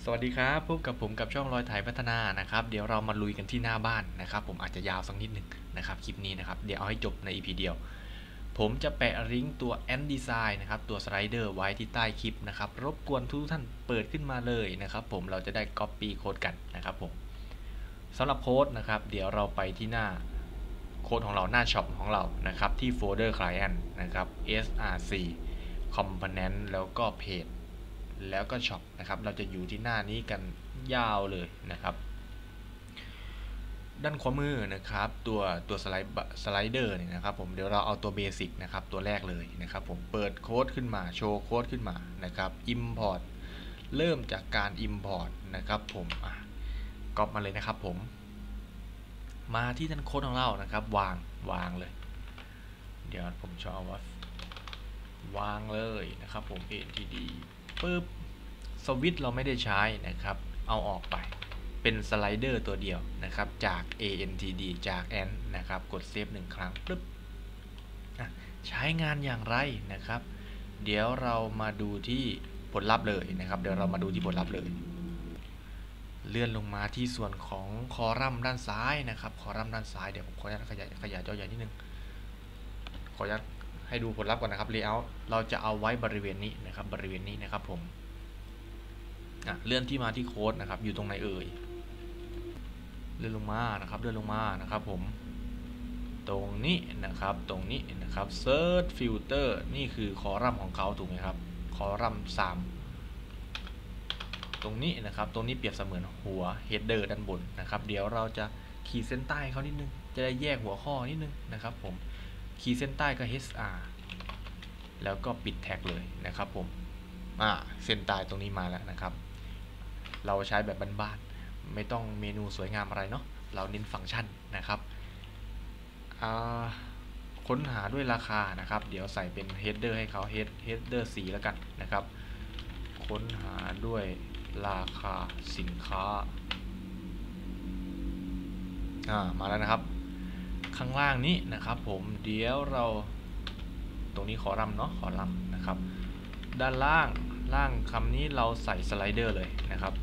สวัสดีครับพบกับผมกับช่องรอยถ่ายพัฒนานะครับเดี๋ยวเรามาลุยกันที่หน้าบ้านนะครับผมอาจจะยาวสักนิดหนึ่งนะครับคลิปนี้นะครับเดี๋ยวเอาให้จบใน EP เดียวผมจะแปะลิงก์ตัว Ant Design นะครับตัวสไลเดอร์ไว้ที่ใต้คลิปนะครับรบกวนทุกท่านเปิดขึ้นมาเลยนะครับผมเราจะได้ Copy โค้ดกันนะครับผมสำหรับโค้ดนะครับเดี๋ยวเราไปที่หน้าโค้ดของเราหน้าช็อปของเรานะครับที่โฟลเดอร์ Client นะครับ src Component แล้วก็ Pageแล้วก็ช็อปนะครับเราจะอยู่ที่หน้านี้กันยาวเลยนะครับด้านขวามือนะครับตัวสไลเดอร์เนี่ยนะครับผมเดี๋ยวเราเอาตัวเบสิกนะครับตัวแรกเลยนะครับผมเปิดโค้ดขึ้นมาโชว์โค้ดขึ้นมานะครับ Import เริ่มจากการ Import นะครับผมก๊อปมาเลยนะครับผมมาที่ด้านโค้ดของเรานะครับวางเลยเดี๋ยวผมจะเอาว่าวางเลยนะครับผม ATD ปึ๊บสวิตช์เราไม่ได้ใช้นะครับเอาออกไปเป็นสไลเดอร์ตัวเดียวนะครับจาก ANTD จาก Ant นะครับกดเซฟ1ครั้งปึ๊บใช้งานอย่างไรนะครับเดี๋ยวเรามาดูที่ผลลัพธ์เลยนะครับเดี๋ยวเรามาดูที่ผลลัพธ์เลยเลื่อนลงมาที่ส่วนของคอลัมน์ด้านซ้ายนะครับคอลัมน์ด้านซ้ายเดี๋ยวผมขออนุญาตขยายจอใหญ่นิดนึงขออนุญาตให้ดูผลลัพธ์ก่อนนะครับ Layout เราจะเอาไว้บริเวณนี้นะครับบริเวณนี้นะครับผมเลื่อนที่มาที่โค้ดนะครับอยู่ตรงไหนเอ่ยเลื่อนลงมานะครับเลื่อนลงมานะครับผมตรงนี้นะครับตรงนี้นะครับ Search Filter นี่คือคอลัมน์ของเขาถูกไหมครับคอลัมน์3ตรงนี้นะครับตรงนี้เปรียบเสมือนหัว Header ด้านบนนะครับเดี๋ยวเราจะขีดเส้นใต้เขานิดนึงจะได้แยกหัวข้อนิดนึงนะครับผมขีดเส้นใต้ก็ HR แล้วก็ปิดแท็กเลยนะครับผมเส้นใต้ตรงนี้มาแล้วนะครับเราใช้แบบบ้านๆไม่ต้องเมนูสวยงามอะไรเนาะเราเน้นฟังก์ชันนะครับค้นหาด้วยราคานะครับเดี๋ยวใส่เป็น header ให้เขา header 4แล้วกันนะครับค้นหาด้วยราคาสินค้ามาแล้วนะครับข้างล่างนี้นะครับผมเดี๋ยวเราตรงนี้คอลัมน์เนาะคอลัมน์นะครับด้านล่างคำนี้เราใส่สไลเดอร์เลยนะครับ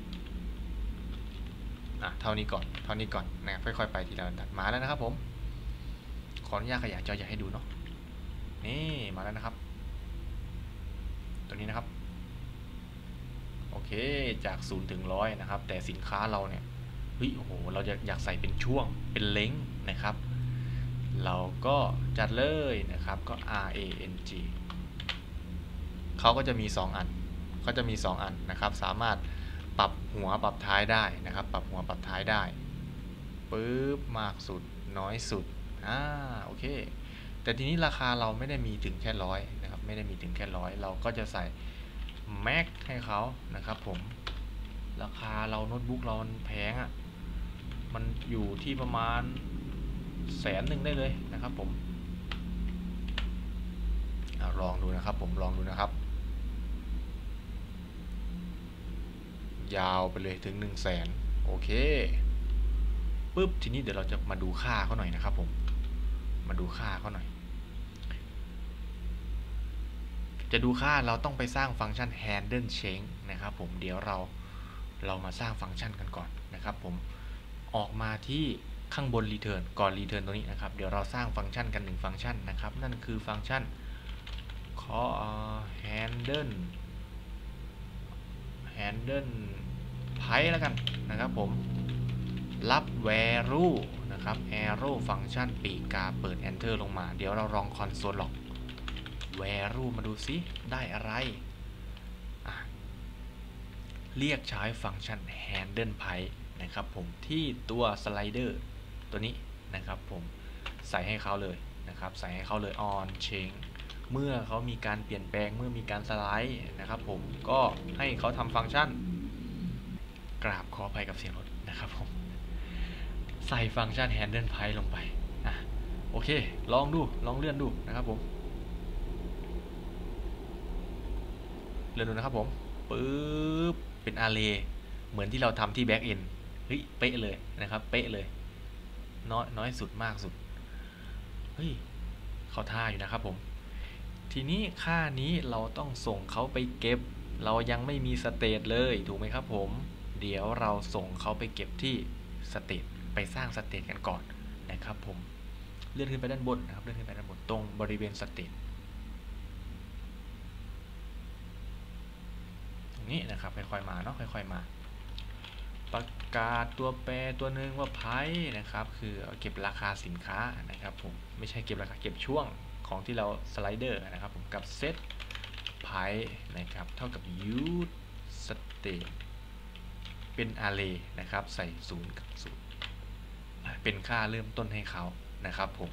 เท่านี้ก่อนนะค่อยๆไปทีละดัดมาแล้วนะครับผมขออนุญาตขยายจอใหญ่ให้ดูเนาะนี่มาแล้วนะครับตัวนี้นะครับโอเคจาก0ถึง100นะครับแต่สินค้าเราเนี่ยโอ้โหเราอยากใส่เป็นช่วงเป็นเล้งนะครับเราก็จัดเลยนะครับก็ RANG เขาก็จะมี2อันนะครับสามารถปรับหัวปรับท้ายได้นะครับปรับหัวปรับท้ายได้ปึ๊บมากสุดน้อยสุดโอเคแต่ทีนี้ราคาเราไม่ได้มีถึงแค่100นะครับไม่ได้มีถึงแค่100เราก็จะใส่แม็กให้เขานะครับผมราคาเราโน้ตบุ๊กเราแพงมันอยู่ที่ประมาณ100,000ได้เลยนะครับผมลองดูนะครับผมลองดูนะครับยาวไปเลยถึง100,000โอเคปึ๊บทีนี้เดี๋ยวเราจะมาดูค่าเขาหน่อยนะครับผมมาดูค่าเขาหน่อยจะดูค่าเราต้องไปสร้างฟังก์ชัน handle change นะครับผมเดี๋ยวเรามาสร้างฟังก์ชันกันก่อนนะครับผมออกมาที่ข้างบน return ก่อน return ตัวนี้นะครับเดี๋ยวเราสร้างฟังก์ชันกัน1ฟังก์ชันนะครับนั่นคือฟังก์ชันhandle price แล้วกันนะครับผมรับ value นะครับ arrow ฟังก์ชันปีกกาเปิด enter ลงมาเดี๋ยวเราลอง console log value มาดูซิได้อะไรเรียกใช้ฟังก์ชัน handle price นะครับผมที่ตัวสไลเดอร์ตัวนี้นะครับผมใส่ให้เขาเลยนะครับใส่ให้เขาเลย on change เมื่อเขามีการเปลี่ยนแปลงเมื่อมีการสไลด์นะครับผมก็ให้เขาทำฟังก์ชันกราบขออภัยกับเสียงรถนะครับผมใส่ฟังก์ชัน handle price ลงไปโอเคลองเลื่อนดูนะครับผมเลื่อนดูนะครับผมปึ๊บเป็น array เหมือนที่เราทำที่ back end เป๊ะเลยนะครับเป๊ะเลยน้อยสุดมากสุดเข้าท่าอยู่นะครับผมทีนี้ค่านี้เราต้องส่งเขาไปเก็บเรายังไม่มีสเตทเลยถูกไหมครับผมเดี๋ยวเราส่งเขาไปเก็บที่สเตทไปสร้างสเตทกันก่อนนะครับผมเลื่อนขึ้นไปด้านบนนะครับเลื่อนขึ้นไปด้านบนตรงบริเวณสเตทตรงนี้นะครับค่อยๆมาเนาะค่อยๆมาประกาศตัวแปรตัวหนึ่งว่าไพ่นะครับคือเก็บราคาสินค้านะครับผมไม่ใช่เก็บราคาเก็บช่วงของที่เราสไลเดอร์นะครับผมกับเซตไพ่นะครับเท่ากับ use state เป็น array นะครับใส่0กับ0เป็นค่าเริ่มต้นให้เขานะครับผม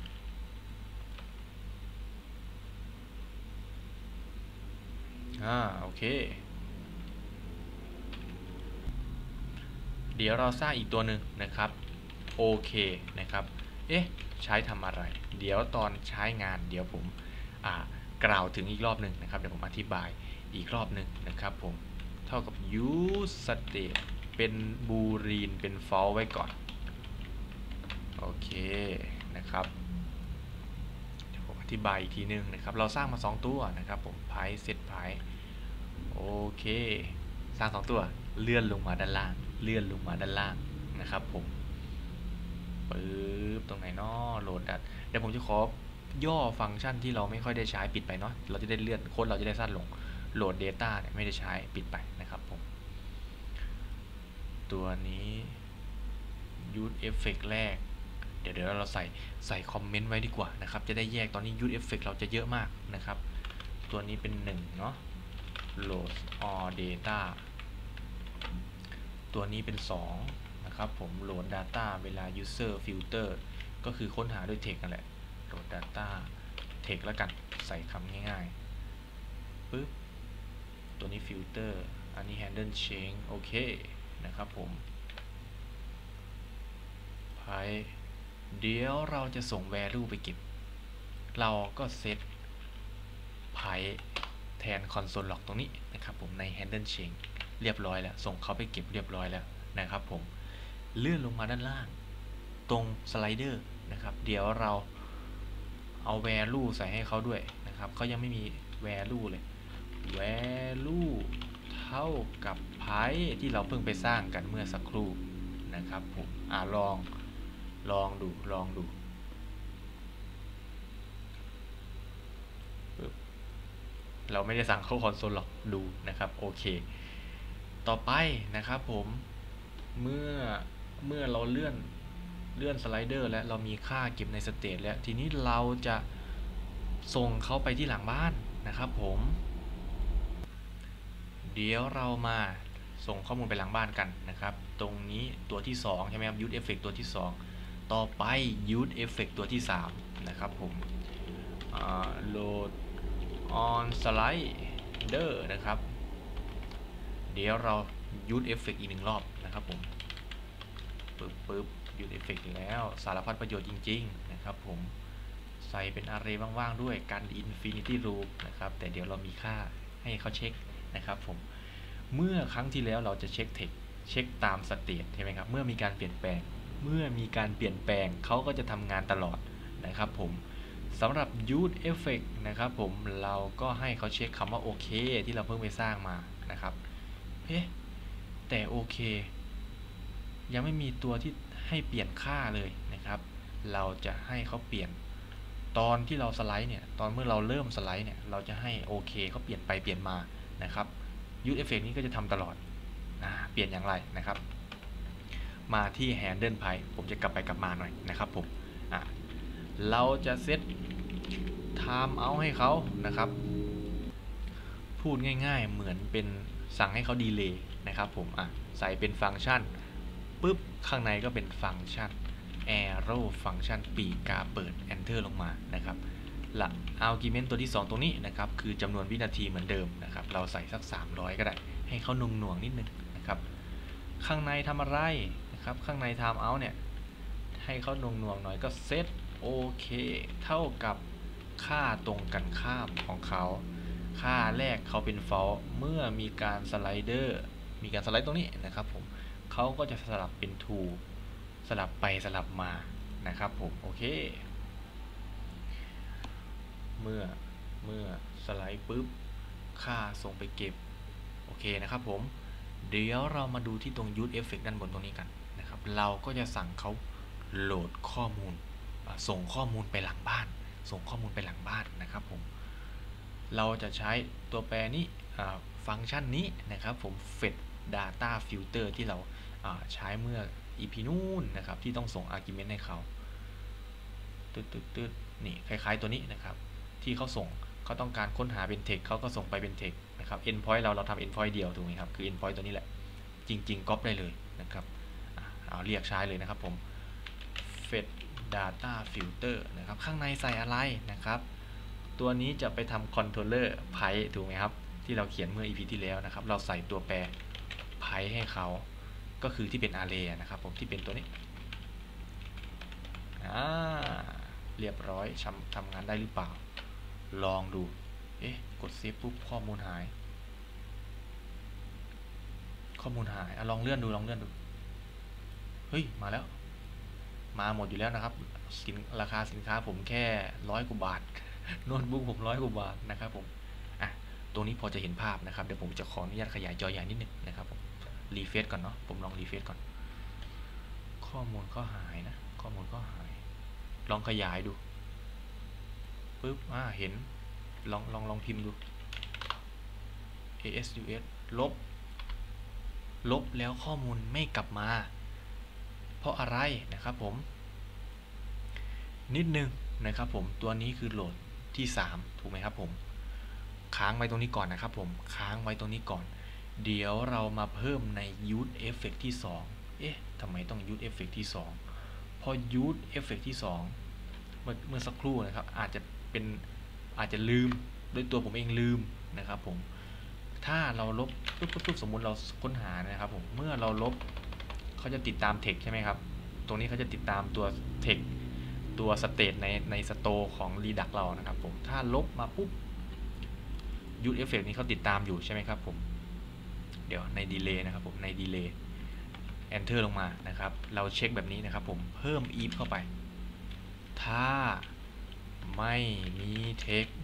โอเคเดี๋ยวเราสร้างอีกตัวหนึ่งนะครับโอเคนะครับใช้ทำอะไรเดี๋ยวตอนใช้งานเดี๋ยวผมกล่าวถึงอีกรอบหนึ่งนะครับเดี๋ยวผมอธิบายอีกรอบหนึ่งนะครับผมเท่ากับ use state เป็นบูลีนเป็น false ไว้ก่อนโอเคนะครับเดี๋ยวผมอธิบายอีกทีนึงนะครับเราสร้างมา2ตัวนะครับผมไพ่เซตไพ่โอเคสร้าง2ตัวเลื่อนลงมาด้านล่างเลื่อนลงมาด้านล่างนะครับผมปึ๊บตรงไหนนาะโหลดดัตเดี๋ยวผมจะขอย่อฟังก์ชันที่เราไม่ค่อยได้ใช้ปิดไปเนาะเราจะได้เลื่อนโค้ดเราจะได้สั้นลงโหลด Data เนี่ยไม่ได้ใช้ปิดไปนะครับผมตัวนี้ Use Effect แรกเดี๋ยวเราใส่คอมเมนต์ไว้ดีกว่านะครับจะได้แยกตอนนี้ Use Effect เราจะเยอะมากนะครับตัวนี้เป็น1เนาะ Load all data ตัวนี้เป็น2นะครับผม Load data เวลา user filter ก็คือค้นหาด้วย text นั่นแหละ Load data text แล้วกันใส่คำง่ายๆปึ๊บตัวนี้ filter อันนี้ handle change โอเคนะครับผมเดี๋ยวเราจะส่ง value ไปเก็บเราก็เซตไพ่แทน console log ตรงนี้นะครับผมใน handle change เรียบร้อยแล้วส่งเขาไปเก็บเรียบร้อยแล้วนะครับผมเลื่อนลงมาด้านล่างตรงสไลเดอร์นะครับเดี๋ยวเราเอา value ใส่ให้เขาด้วยนะครับเขายังไม่มี value เลย value เท่ากับไพ่ที่เราเพิ่งไปสร้างกันเมื่อสักครู่นะครับผมลองดูเราไม่ได้สั่งเข้าคอนโซลหรอกดูนะครับโอเคต่อไปนะครับผมเมื่อเราเลื่อนสไลเดอร์และเรามีค่าเก็บในสเตทแล้วทีนี้เราจะส่งเขาไปที่หลังบ้านนะครับผมเดี๋ยวเรามาส่งข้อมูลไปหลังบ้านกันนะครับตรงนี้ตัวที่2ใช่ไหมครับ use effect ตัวที่2ต่อไป use effect ตัวที่3นะครับผมload on slider นะครับเดี๋ยวเรา use effect อีก1รอบนะครับผมปึ๊บ use effect แล้วสารพัดประโยชน์จริงๆนะครับผมใส่เป็น array ว่างๆด้วยกัน infinity loop นะครับแต่เดี๋ยวเรามีค่าให้เขาเช็คนะครับผมเมื่อครั้งที่แล้วเราจะเช็ค text เช็คตาม state ใช่ไหมครับเมื่อมีการเปลี่ยนแปลงเขาก็จะทำงานตลอดนะครับผมสำหรับ use effect นะครับผมเราก็ให้เขาเช็คคำว่าโอเคที่เราเพิ่งไปสร้างมานะครับแต่โอเคยังไม่มีตัวที่ให้เปลี่ยนค่าเลยนะครับเราจะให้เขาเปลี่ยนตอนที่เราสไลด์เนี่ยตอนเมื่อเราเริ่มสไลด์เนี่ยเราจะให้โอเคเขาเปลี่ยนไปเปลี่ยนมานะครับ use effect นี้ก็จะทำตลอดเปลี่ยนอย่างไรนะครับมาที่ handle pipe ผมจะกลับไปกลับมาหน่อยนะครับผมเราจะเซต time out ให้เขานะครับพูดง่ายๆเหมือนเป็นสั่งให้เขาดีเลย์นะครับผมใส่เป็นฟังก์ชันปึ๊บข้างในก็เป็นฟังก์ชัน arrow ฟังก์ชันปีกกาเปิด enter ลงมานะครับหลัก argument ตัวที่2ตรงนี้นะครับคือจำนวนวินาทีเหมือนเดิมนะครับเราใส่สัก300ก็ได้ให้เขานุ่งหน่วงนิดนึงนะครับข้างในทำอะไรนะครับข้างใน time out เนี่ยให้เขานุ่งหน่วงหน่อยก็เซตโอเคเท่ากับค่าตรงกันข้ามของเขาค่าแรกเขาเป็น false เมื่อมีการสไลเดอร์มีการสไลด์ตรงนี้นะครับผมเขาก็จะสลับเป็น true สลับไปสลับมานะครับผมโอเคเมื่อสไลด์ปุ๊บค่าส่งไปเก็บเคนะครับผมเดี๋ยวเรามาดูที่ตรง use effect ด้านบนตรงนี้กันนะครับเราก็จะสั่งเขาโหลดข้อมูลส่งข้อมูลไปหลังบ้านนะครับผมเราจะใช้ตัวแปรนี้ฟังก์ชันนี้นะครับผม fetch data filter ที่เราใช้เมื่อ EP นู่นนะครับที่ต้องส่ง argument ให้เขานี่คล้ายๆตัวนี้นะครับที่เขาส่งเขาต้องการค้นหาเป็น text เขาก็ส่งไปเป็น text นะครับ endpoint เราทำ endpoint เดียวถูกไหมครับคือ endpoint ตัวนี้แหละจริงๆ ก๊อปได้เลยนะครับเอาเรียกใช้เลยนะครับผม fetch data filter นะครับข้างในใส่อะไรนะครับตัวนี้จะไปทำ controller pipe ถูกไหมครับที่เราเขียนเมื่อ EP ที่แล้วนะครับเราใส่ตัวแปร pipe ให้เขาก็คือที่เป็น array นะครับผมที่เป็นตัวนี้เรียบร้อยทำงานได้หรือเปล่าลองดูกดเซฟปุ๊บข้อมูลหายลองเลื่อนดูเฮ้ยมาแล้วมาหมดอยู่แล้วนะครับราคาสินค้าผมแค่100 กว่าบาทโน้ตบุ๊กผม100 กว่าบาทนะครับผมตรงนี้พอจะเห็นภาพนะครับเดี๋ยวผมจะขออนุญาตขยายจอใหญ่นิดนึงนะครับผมรีเฟรชก่อนเนาะผมลองรีเฟรชก่อนข้อมูลก็หายนะลองขยายดูปึ๊บเห็นลองพิมพ์ดู ASUS ลบแล้วข้อมูลไม่กลับมาเพราะอะไรนะครับผมนิดนึงนะครับผมตัวนี้คือโหลดที่3ถูกไหมครับผมค้างไว้ตรงนี้ก่อนนะครับผมค้างไว้ตรงนี้ก่อนเดี๋ยวเรามาเพิ่มใน use effect ที่2ทำไมต้อง use effect ที่2พอ use effect ที่2เมื่อสักครู่นะครับอาจจะลืมด้วยตัวผมเองลืมนะครับผมถ้าเราลบปุ๊บสมมุติเราค้นหานะครับผมเมื่อเราลบเขาจะติดตาม text ใช่ไหมครับตรงนี้เขาจะติดตามตัว text ตัว state ใน store ของ Redux เรานะครับผมถ้าลบมาปุ๊บ use effect นี้เขาติดตามอยู่ใช่ไหมครับผมเดี๋ยวใน delay นะครับผมใน delay enter ลงมานะครับเราเช็คแบบนี้นะครับผมเพิ่ม if เข้าไปถ้าไม่มี text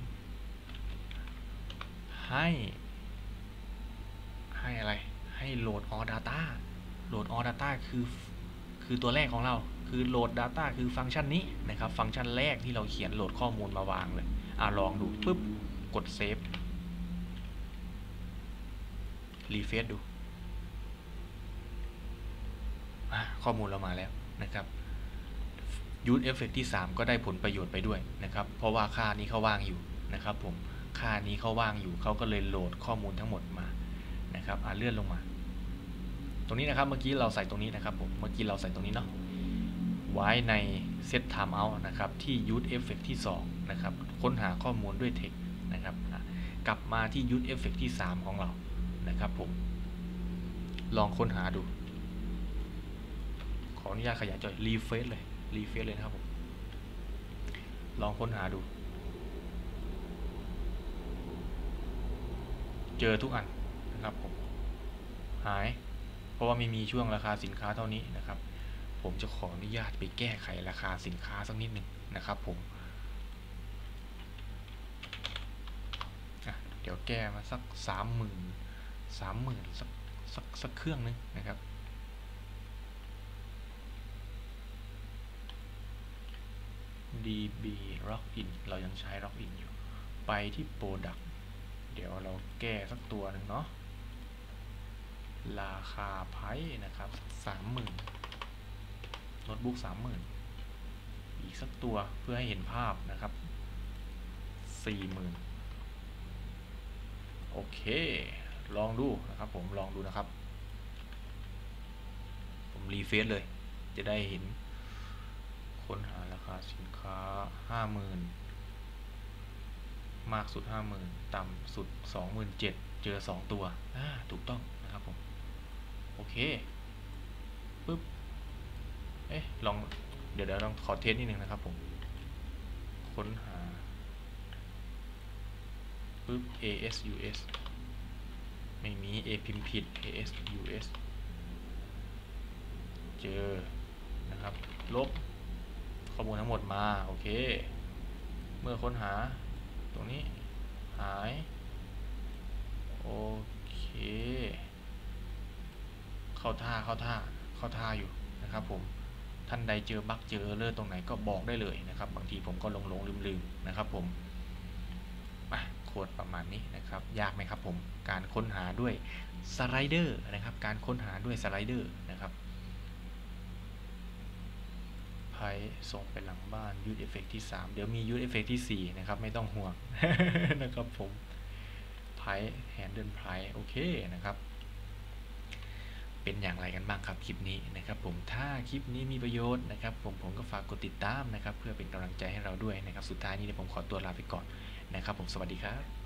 ให้อะไรให้ load all data คือตัวแรกของเราคือ load data คือฟังก์ชันนี้นะครับฟังก์ชันแรกที่เราเขียนโหลดข้อมูลมาวางเลยลองดูปุ๊บกดเซฟรีเฟรชดูข้อมูลเรามาแล้วนะครับ use effect ที่3ก็ได้ผลประโยชน์ไปด้วยนะครับเพราะว่าค่านี้เขาว่างอยู่นะครับผมค่านี้เขาว่างอยู่เขาก็เลยโหลดข้อมูลทั้งหมดมานะครับเลื่อนลงมาตรงนี้นะครับเมื่อกี้เราใส่ตรงนี้นะครับผมเมื่อกี้เราใส่ตรงนี้เนาะไว้ใน set timeout นะครับที่ use effect ที่2นะครับค้นหาข้อมูลด้วย text นะครับกลับมาที่ use effect ที่3ของเรานะครับผมลองค้นหาดูขออนุญาตขยายจอรีเฟรชเลยนะครับผมลองค้นหาดูเจอทุกอันนะครับผมหายเพราะว่าไม่มีช่วงราคาสินค้าเท่านี้นะครับผมจะขออนุญาตไปแก้ไขราคาสินค้าสักนิดหนึ่งนะครับผมเดี๋ยวแก้มาสัก30,000สักเครื่องนึงนะครับ db login เรายังใช้ login อยู่ไปที่ product เดี๋ยวเราแก้สักตัวหนึ่งเนาะราคาไพ่นะครับ30,000โน้ตบุ๊ก30,000อีกสักตัวเพื่อให้เห็นภาพนะครับ40,000โอเคลองดูนะครับผมลองดูนะครับผมรีเฟรชเลยจะได้เห็นค้นหาราคาสินค้า50,000มากสุด50,000ต่ำสุด27,000เจอ2ตัวถูกต้องนะครับผมโอเคปึ๊บลองเดี๋ยวลองขอเทสนิดนึงนะครับผมค้นหาปึ๊บ ASUS ไม่มี A พิมพ์ผิด ASUS เจอนะครับลบข้อมูลทั้งหมดมาโอเคเมื่อค้นหาตรงนี้หายโอเคเข้าท่าอยู่นะครับผมท่านใดเจอบั๊กเจอเลอร์ตรงไหนก็บอกได้เลยนะครับบางทีผมก็หลงลืมนะครับผมโค้ดประมาณนี้นะครับยากไหมครับผมการค้นหาด้วยสไลเดอร์นะครับการค้นหาด้วยสไลเดอร์นะครับไพ่ส่งไปหลังบ้านยูทเอฟเฟกที่3เดี๋ยวมียูทเอฟเฟกที่4นะครับไม่ต้องห่วง นะครับผมไพ่แฮนเดิลไพ่โอเคนะครับเป็นอย่างไรกันบ้างครับคลิปนี้นะครับผมถ้าคลิปนี้มีประโยชน์นะครับผมก็ฝากกดติดตามนะครับเพื่อเป็นกำลังใจให้เราด้วยนะครับสุดท้ายนี้เดี๋ยวผมขอตัวลาไปก่อนนะครับผมสวัสดีครับ